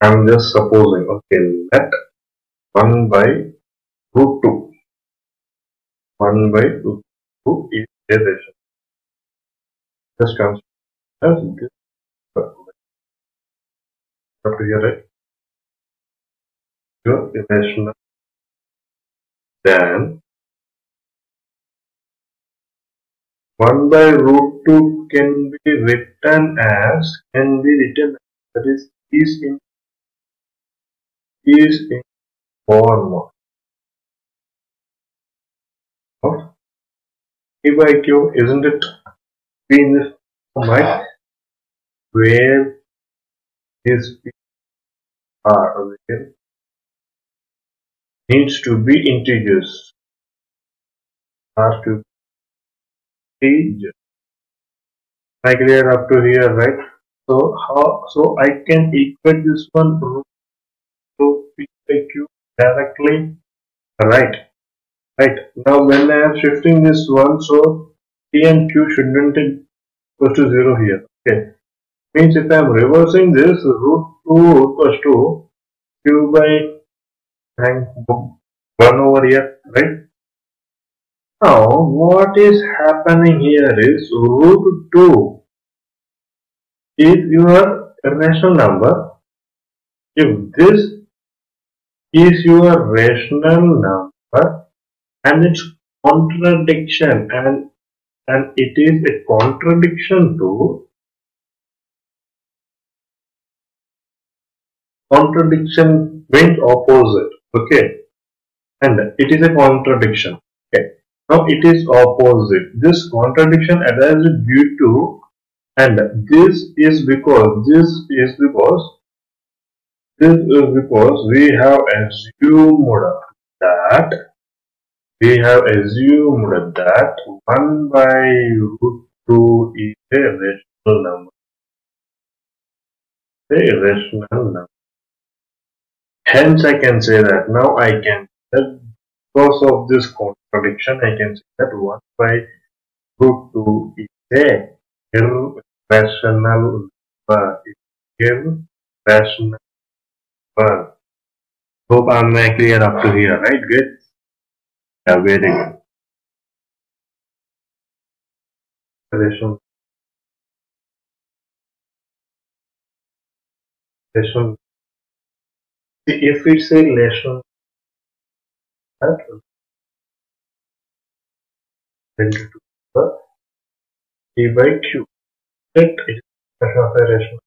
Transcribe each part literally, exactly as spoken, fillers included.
I'm just supposing, okay, let one by root two, one by root two is a rational. Just consider as this up to here, right? Your irrational. Then one by root two can be written as, can be written as, that is, is in, is in form of P by Q, isn't it? P in this form, right? Where this P are where needs to be integers, are to be integers. I clear up to here, right? So how, so I can equate this one root to P by Q directly, right? Right. Now when I am shifting this one, so P and Q shouldn't equal to zero here. Okay. Means if I am reversing this, root two equals to Q by one over here, right? Now what is happening here is root two is your rational number. If this is your rational number and its contradiction, and and it is a contradiction to contradiction means opposite, okay, and it is a contradiction, okay. Now it is opposite. This contradiction arises due to, and this is because, this is because, this is because we have assumed that, we have assumed that one by root two is a rational number, a rational number. Hence I can say that, now I can, that because of this contradiction, I can say that one by root two is a irrational number. Irrational number. Hope I'm clear up to here, right? Good. Yeah, very good. Rational. Rational. If it's a rational, then to the P by Q. It is a rational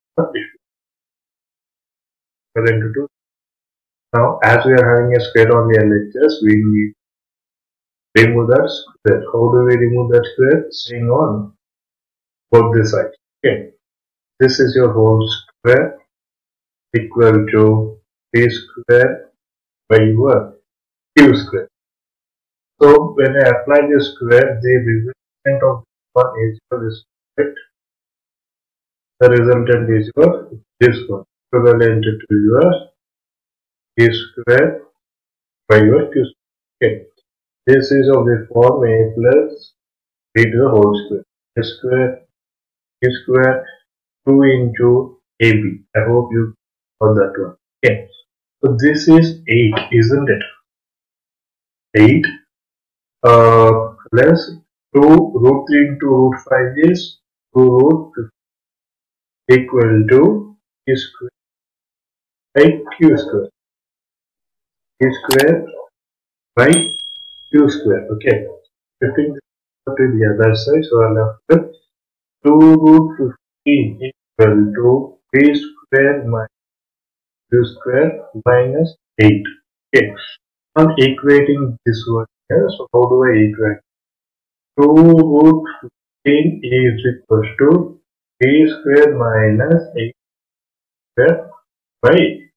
number. Now, as we are having a square on the L H S, we need to remove that square. How do we remove that square? Staying on both the sides. Okay. This is your whole square equal to P square by your Q square. So when I apply this square, the resultant of this one is this, right? The resultant is your this one, equivalent to your P square by your Q square. Okay. This is of the form A plus B to the whole square. A square, Q square, two into A B. I hope you got that one. Okay. So this is eight, isn't it? eight uh, plus two root three into root five is two root fifty equal to Q square by Q square. Q square by Q square. Okay. Flipping to the other side, so I'll have with two root fifteen equal to P square minus Q square minus eight. Okay. I'm equating this one here. So how do I equate? two root fifteen is equal to P square minus eight square by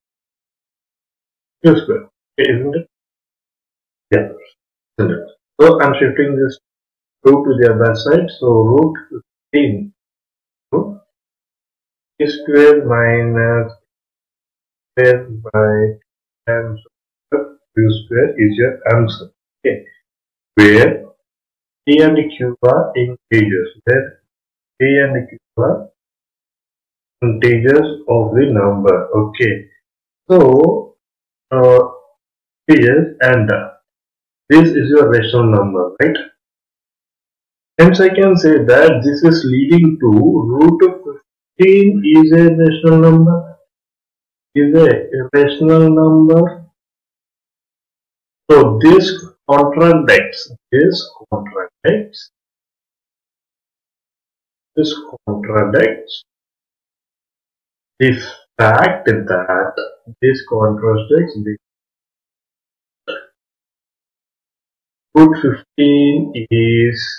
Q square. Okay, isn't it? Yeah. Isn't it? So I'm shifting this two to the other side. So root fifteen to P square minus square by times Q square is your answer. Okay. Where P and Q are integers. Where P and Q are integers of the number. Okay. So uh, is and uh, this is your rational number, right? Hence I can say that this is leading to root of fifteen is a rational number, is a rational number. So this contradicts, this contradicts, this contradicts the fact that this contradicts the root fifteen is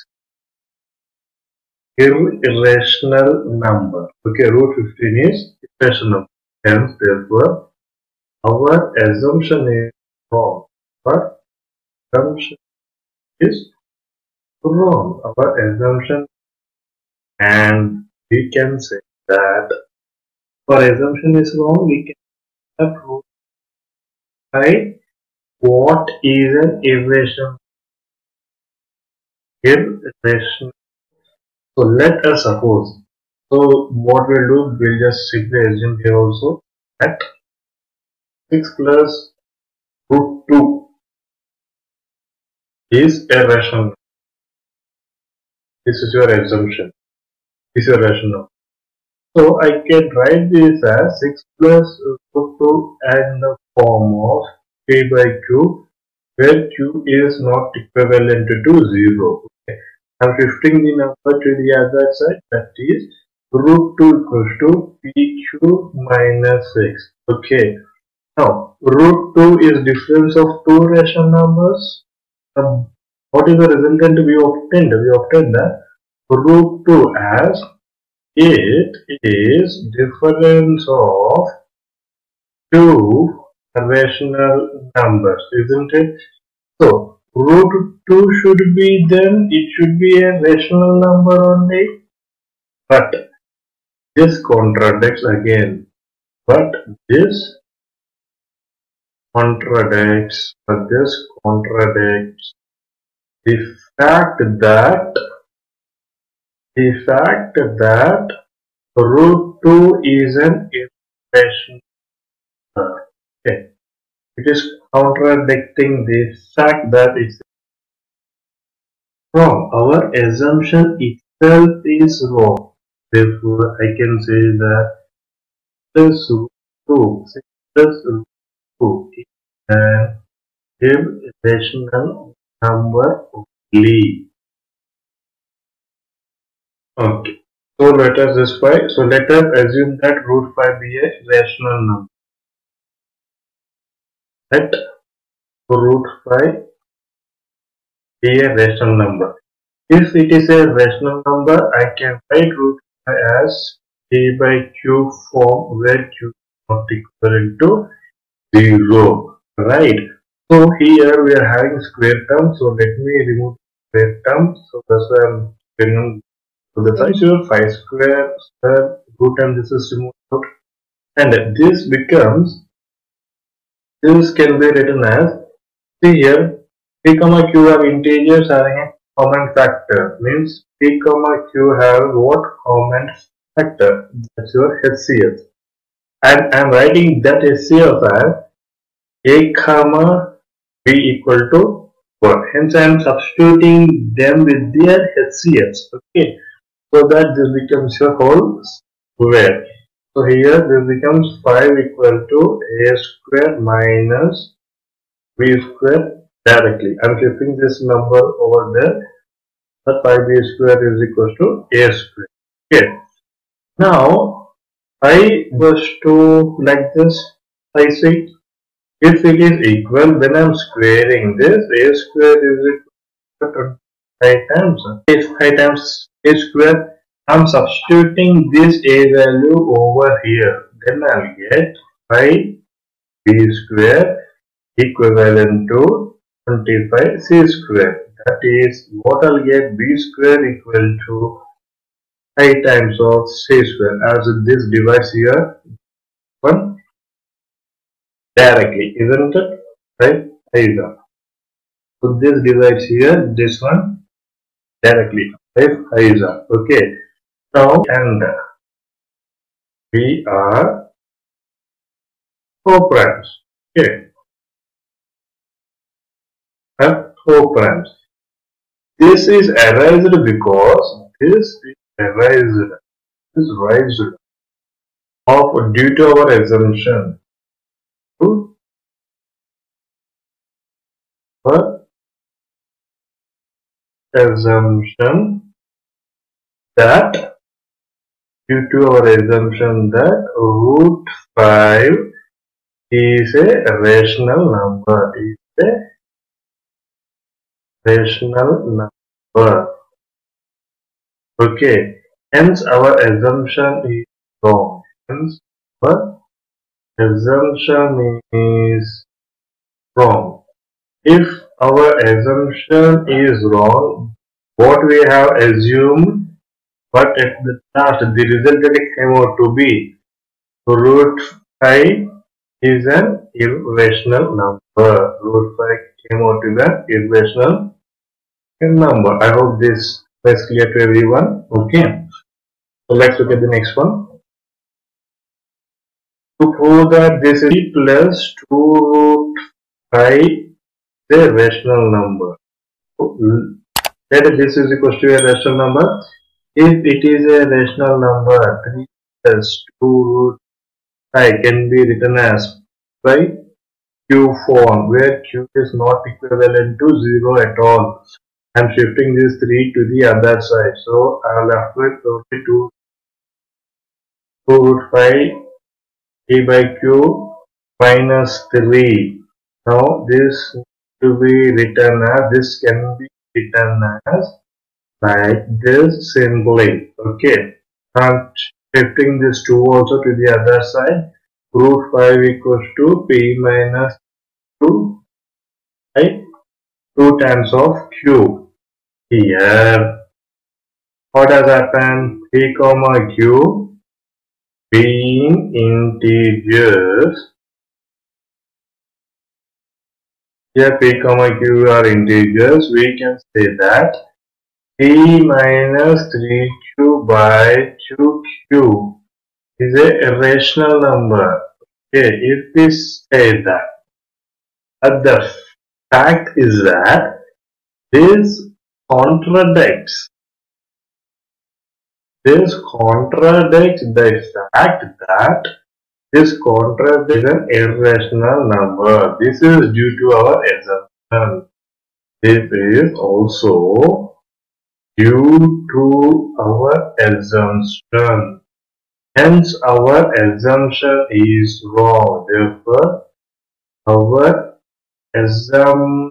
irrational number. Okay, root fifteen is irrational number. Hence, therefore, our assumption is wrong. Our assumption is wrong. Our assumption, and we can say that our assumption is wrong. We can prove by what is an irrational irrational. So let us suppose. So what we'll do, we'll just simply assume here also that six plus root two is a rational. This is your assumption. This is your rational. So I can write this as six plus root two and the form of p by q, where q is not equivalent to zero. Okay. I'm shifting the number to the other side, that is root two equals to pq minus six. Okay. Now root two is difference of two rational numbers. Um, what is the resultant we obtained? We obtained that root two as it is difference of two rational numbers, isn't it? So root two should be then, it should be a rational number only, but this contradicts again, but this contradicts, but this contradicts the fact that, the fact that root two is an irrational number. Okay. It is contradicting the fact that it's wrong. Our assumption itself is wrong. Therefore, I can say that plus root two, six plus root two is an irrational number only. Okay. So let us just find. So let us assume that root five be a rational number. Let root five be a rational number. If it is a rational number, I can write root five as p by q form, where q is not equivalent to zero. Right. So here we are having square terms. So let me remove square terms. So that's why I'm bringing to the side. So five square square root, and this is removed out. And this becomes, this can be written as, see here, p comma q have integers having a common factor, means p comma q have what common factor? That's your H C F. And I am writing that H C F as a comma b equal to one. Hence I am substituting them with their H C Fs. Okay, so that this becomes your whole square. So here this becomes five equal to a square minus b square directly. I am shifting this number over there. That five b square is equal to a square. Okay. Now I was to like this. I see. If it is equal, then I am squaring this. A square is equal to five times. If five times a square, I am substituting this a value over here. Then I will get five b square equivalent to twenty-five c square. That is what I will get, b square equal to five times of c square, as this divides here one directly, isn't it? Right? Either. So this divides here, this one directly. Right? Either. Okay. Now and we are four primes. Okay, have four primes. This is arised because this is arised, is raised of due to our assumption. Our assumption that due to our assumption that root five is a rational number. Is a rational number. Okay. Hence our assumption is wrong. Hence our assumption is wrong. If our assumption is wrong, what we have assumed, but at the last the result that came out to be root five is an irrational number. Root five came out to be an irrational number. I hope this is clear to everyone. Okay. So let's look at the next one. To prove that this is plus two root five is a rational number. So, let this is equal to a rational number. If it is a rational number, three plus two root five can be written as by Q form, where Q is not equivalent to zero at all. I am shifting this three to the other side. So I am left with only two, two root five a by Q minus three. Now this to be written as, this can be written as like this simply. Okay. And shifting this two also to the other side. Root five equals to P minus two by two times of Q. Here, what has happened? P comma Q being integers. Here P comma Q are integers. We can say that P minus three Q by two Q is a irrational number. Okay, if we say that, but the fact is that this contradicts, this contradicts the fact that this contradicts an irrational number. This is due to our assumption. This is also due to our assumption. Hence, our assumption is wrong. Therefore, our assumption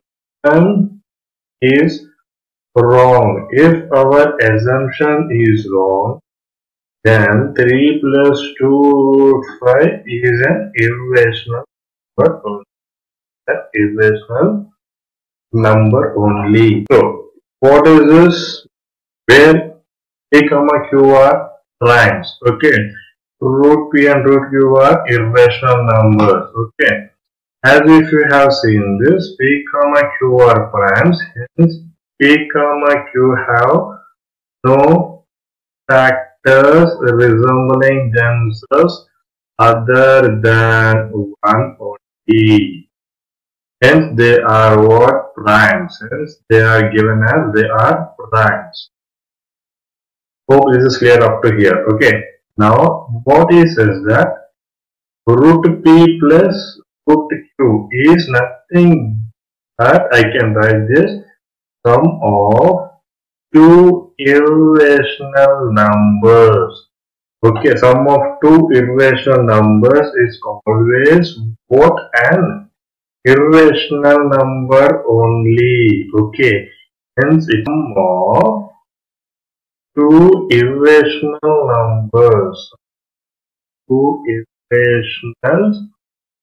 is wrong. If our assumption is wrong, then three plus two root five is an irrational number. An irrational number only. So, what is this? Where P comma Q are primes. Okay. Root P and root Q are irrational numbers. Okay. As if you have seen this, P comma Q are primes. Hence, P comma Q have no factors resembling themselves other than one only. Hence, they are what? Primes. Hence, they are given as they are primes. Hope this is clear up to here. Okay. Now, what he says that root P plus root Q is nothing but, I can write this, sum of two irrational numbers. Okay, sum of two irrational numbers is always what? An irrational number only. Okay, hence it's sum of two irrational numbers. Two irrational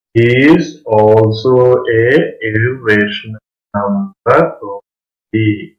is also a irrational number only.